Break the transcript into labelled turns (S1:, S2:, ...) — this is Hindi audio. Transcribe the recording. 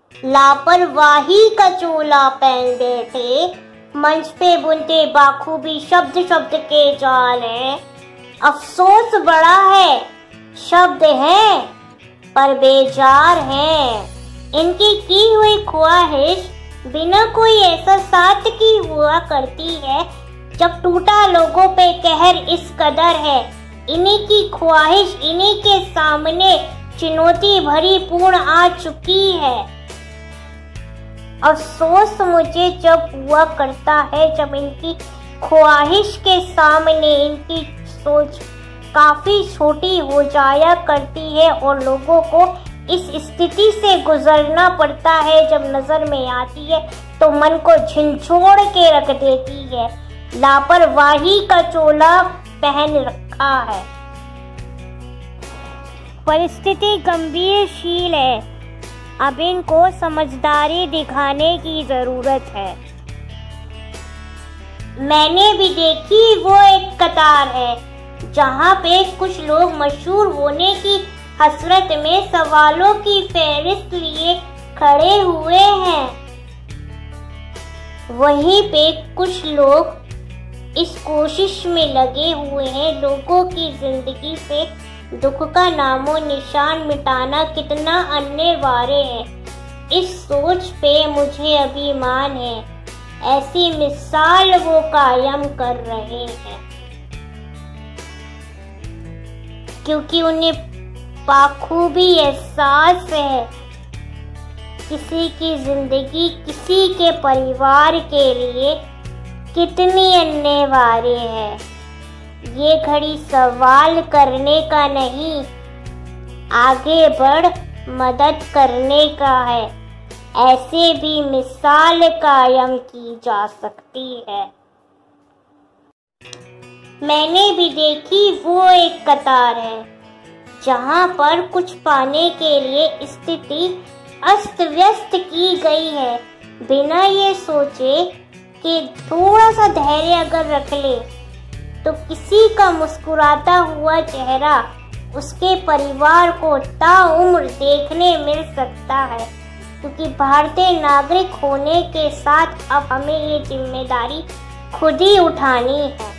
S1: लापरवाही का चोला पहन बैठे, मंच पे बुनते बाखूबी शब्द शब्द के जाल हैं। अफसोस बड़ा है, शब्द हैं पर बेजार हैं। इनकी की हुई ख्वाहिश बिना कोई ऐसा साथ की हुआ करती है, जब टूटा लोगों पे कहर इस कदर है। इन्हीं की ख्वाहिश इन्हीं के सामने चुनौती भरी पूर्ण आ चुकी है। अफसोस मुझे जब हुआ करता है, जब इनकी ख्वाहिश के सामने इनकी सोच काफी छोटी हो जाया करती है और लोगों को इस स्थिति से गुजरना पड़ता है। जब नजर में आती है तो मन को झिंझोड़ के रख देती है। लापरवाही का चोला पहन रखा है। परिस्थिति गंभीरशील है, अब इनको समझदारी दिखाने की जरूरत है। मैंने भी देखी वो एक कतार है, जहाँ पे कुछ लोग मशहूर होने की हसरत में सवालों की फहरिस्त लिए खड़े हुए हैं। वहीं पे कुछ लोग इस कोशिश में लगे हुए हैं, लोगों की जिंदगी से दुख का नामो निशान मिटाना कितना अनिवार्य है। इस सोच पे मुझे अभिमान है, ऐसी मिसाल वो कायम कर रहे हैं, क्योंकि उन्हें बाखूबी एहसास है किसी की जिंदगी किसी के परिवार के लिए कितनी अनिवार्य है। ये घड़ी सवाल करने का नहीं, आगे बढ़ मदद करने का है। ऐसे भी मिसाल कायम की जा सकती है। मैंने भी देखी वो एक कतार है, जहाँ पर कुछ पाने के लिए स्थिति अस्त व्यस्त की गई है, बिना ये सोचे कि थोड़ा सा धैर्य अगर रख ले तो किसी का मुस्कुराता हुआ चेहरा उसके परिवार को ताउम्र देखने मिल सकता है। क्योंकि भारतीय नागरिक होने के साथ अब हमें ये जिम्मेदारी खुद ही उठानी है।